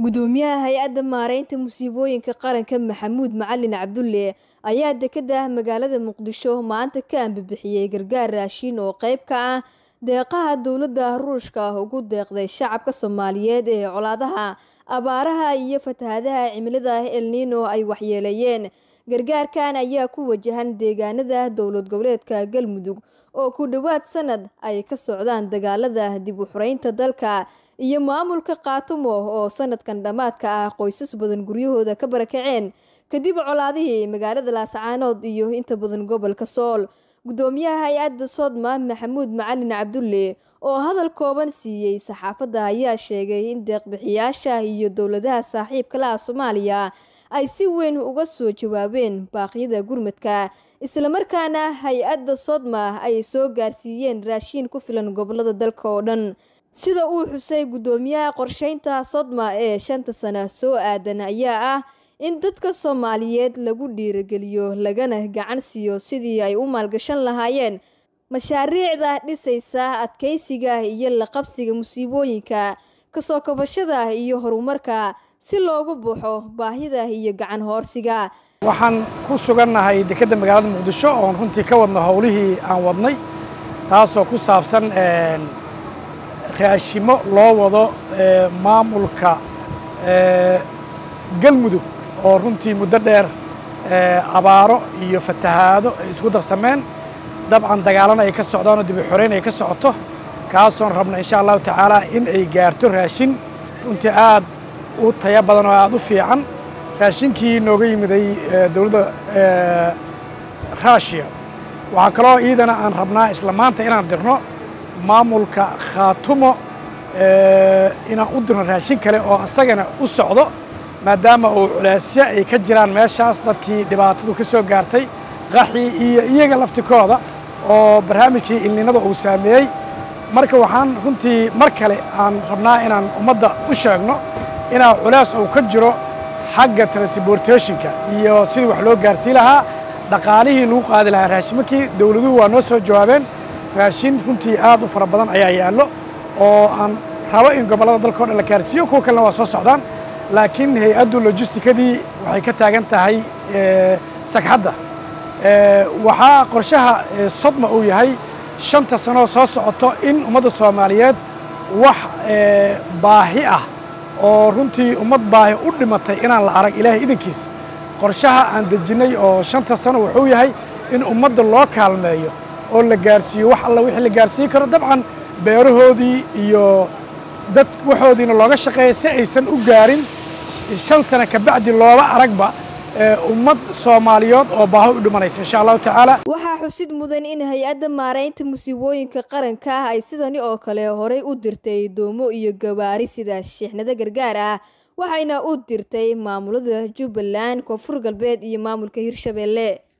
gudoomiyaha hay'adda maareynta musiibooyinka qaranka Maxamuud Macalin Cabdulle ayaa dekedda magaalada Muqdisho maanta ka ambibixiyay gargaar raashin oo qayb ka ah deeqaha dowladda Ruushka ugu deeqday shacabka Soomaaliyeed ee colaadaha abaaraha iyo fatahaadaha cimilada El Niño ay waxyeeleeyeen. Gargaarkan ayaa ku wajahan deegaanada dowlad goboleedka Galmudug oo ku dhawaad sanad ay ka socdaan dagaalada dib u xuraynta dalka iyo maamulka Qaatumo oo sanadkan dhamaadka ah qoysas badan guryahooda ka barakaceen kadib colaadihii magaalada Laascaanood iyo inta badan gobolka Sool. Gudoomiyaha hay'adda Sodma Maxamuud Macalin Cabdulle oo hadal kooban siiyay saxaafadda ayaa sheegay in deeq-bixiyaasha iyo dowladaha saaxiibka la Soomaaliya ay si weyn uga soo jawaabeen baaqyada gurmadka isla markaana hay'adda Sodma ay soo gaarsiiyeen raashin ku filan gobolada dalka oo dhan. Sida uu xusay gudoomiyaha qorsheynta Sodma ee 5 sano soo aadan ayaa ah in dadka Soomaaliyeed lagu dhiirigeliyo lagana gacan siiyo sidii ay u maalgashan lahaayeen mashaariicda dhisaysa adkeysiga iyo la qabsiga musiibooyinka ka soo kabashada iyo horumarka si loogu buuxo baahida iyo gacan hoorsiga. waxaan ku sugannahay dekedda magaalada Muqdisho oo runtii ka wadno howlihii aan wadnay taasoo ku saabsan raashimo loo wado maamulka Galmudug oo runtii muddo dheer abaaro iyo fatahaado isku darsameen dabcan dagaalana ay ka socdaan oo dib u xoreyn ay ka socoto kaasoon rabna insha Allah tacaala in ay gaarto raashin runtii aad u tayo badan oo aad u fiican raashinkii nooga yimiday dowladda Russia waxa kaloo iidana aan rabnaa isla maanta inaan dirno maamulka Qaatumo inaan u dirno raashin kale oo asagana u socdo maadaama uu culaasyo ay ka jiraan meeshaas dadkii dhibaatadu ka soo gaartay qaxi iyo iyaga laftikooda oo barnaamijkii ilninada uu saameeyay marka waxaan runtii mar kale aan rabnaa inaan ummadda u sheegno inaa culaas uu ka jiro xagga transportationka iyo sidii wax loo gaarsiin lahaa dhaqaalihii lagu qaadi lahaa raashinkii dowladuhu waa noo soo jawaabeen raashin runtii aad u fara badan ayaa yaallo oo aan rabo in gobollada dalka oo dhan la gaarsiiyo kuwa kalena waa soo socdaan laakiin hay'addu logistikadii waxay ka taagan tahay sagxadda waxaa qorshaha Sodma uu yahay 5 sano soo socoto in ummadda Soomaaliyeed wax baahi ah oo runtii ummad baahi u dhimatay inaan la arag Ilaahay idinkiisa qorshaha aan dejinay oo 5 sano wuxuu yahay in ummadda loo kaalmeeyo oo la gaarsiiyo wax alla wixii la gaarsiin karo dabcan beerahoodii iyo dad waxoodiina looga shaqeeyo si aysan u gaarin 5 sano ka bacdi looba aragba ummad Soomaaliyeed oo baahi u dhimanaysa insha Allah tacaala. Waxaa xusid mudan in hay'adda maareynta musiibooyinka qaranka ay sidani oo kale horey u dirtay doomo iyo gawaari sida shixnada gargaar ah waxayna u dirtay maamulada Jubbaland, Koonfur Galbeed iyo maamulka Hirshabelle.